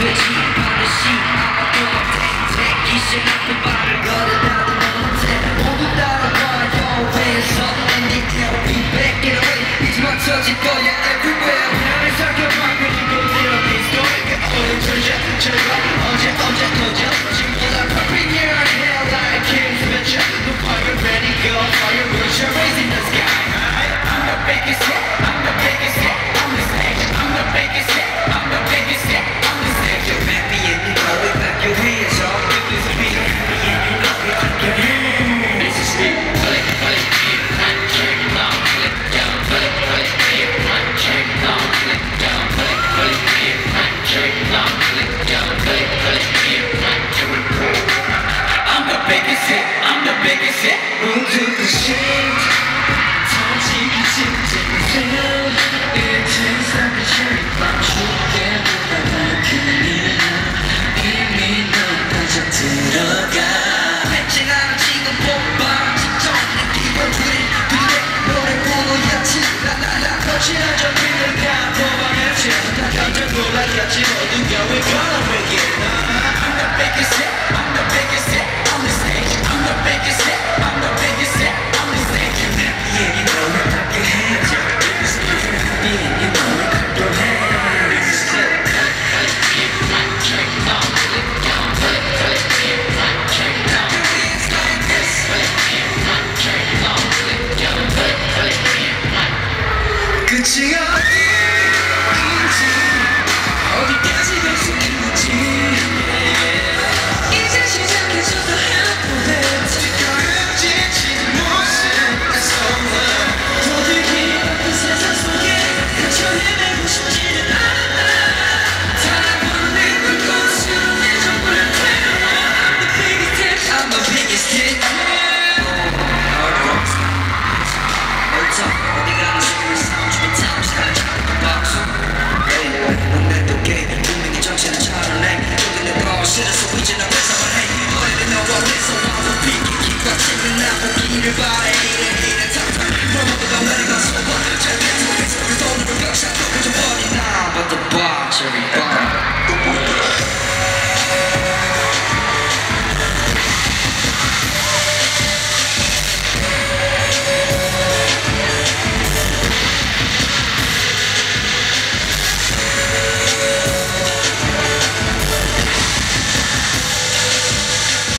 끝이 반드시 아마도 택 기신 앞에 발을 걸어다도 못해 모두 따라와요 왼손 and you tell me back it away 이제 맞춰질 거야 everywhere 나를 살펴봐 그리고 there'll be story 오늘 전시야 제가